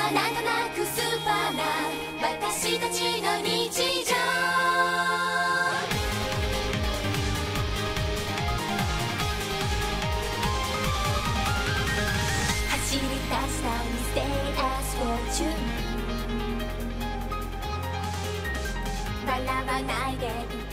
はなんとなくスーパーな私たちの日常。走り出したミステリアスフォーチュン。笑わないで